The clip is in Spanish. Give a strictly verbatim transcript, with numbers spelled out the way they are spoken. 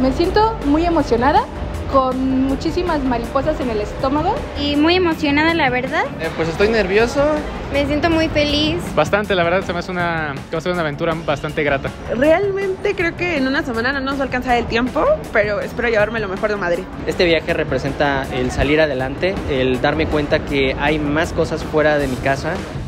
Me siento muy emocionada, con muchísimas mariposas en el estómago. Y muy emocionada, la verdad. Eh, pues estoy nervioso. Me siento muy feliz. Bastante, la verdad, se me hace una, va a ser una aventura bastante grata. Realmente creo que en una semana no nos va a alcanzar el tiempo, pero espero llevarme lo mejor de Madrid. Este viaje representa el salir adelante, el darme cuenta que hay más cosas fuera de mi casa,